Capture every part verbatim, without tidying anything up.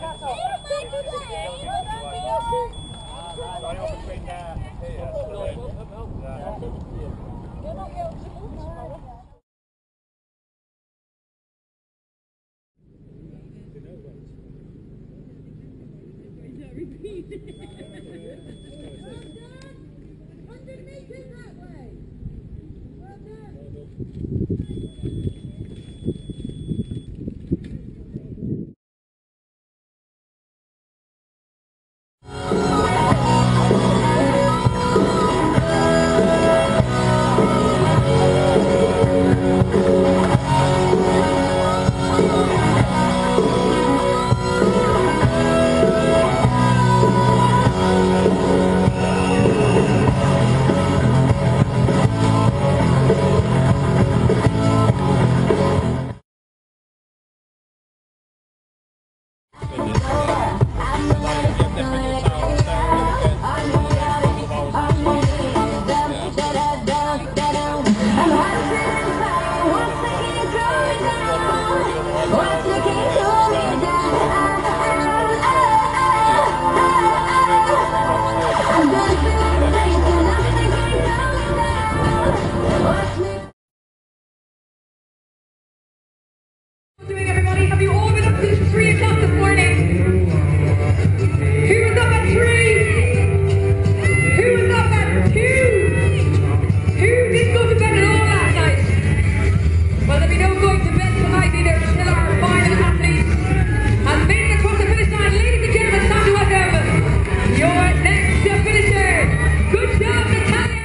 Doing everybody, have you all been up since three o'clock this morning? Who was up at three? Who was up at two? Who didn't go to bed at all last night? Well, there'll be no going to bed tonight either. Still our final athletes. And making it across the finish line, ladies and gentlemen, time to welcome your next finisher. Good job, Natalia.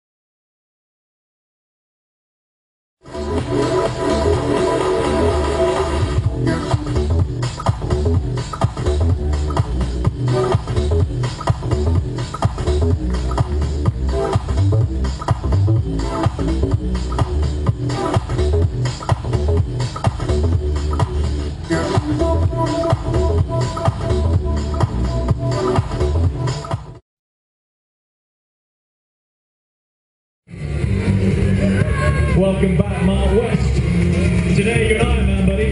Welcome back, Mark West. Today you're an Ironman, buddy.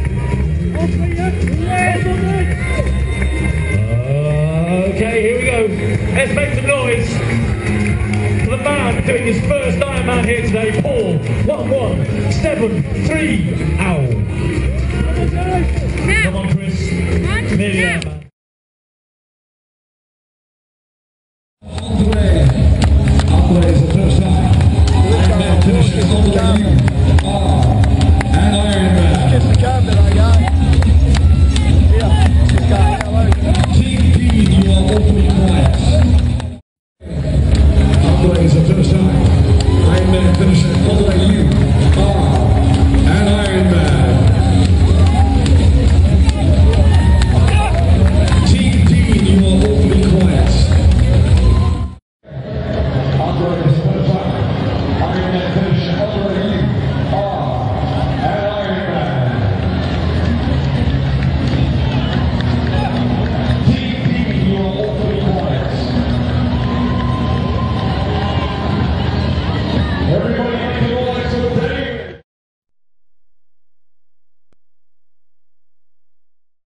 Okay, here we go. Let's make some noise for the man doing his first Ironman here today, Paul. One one seven three. Ow. Come on, Chris. Nearly Ironman.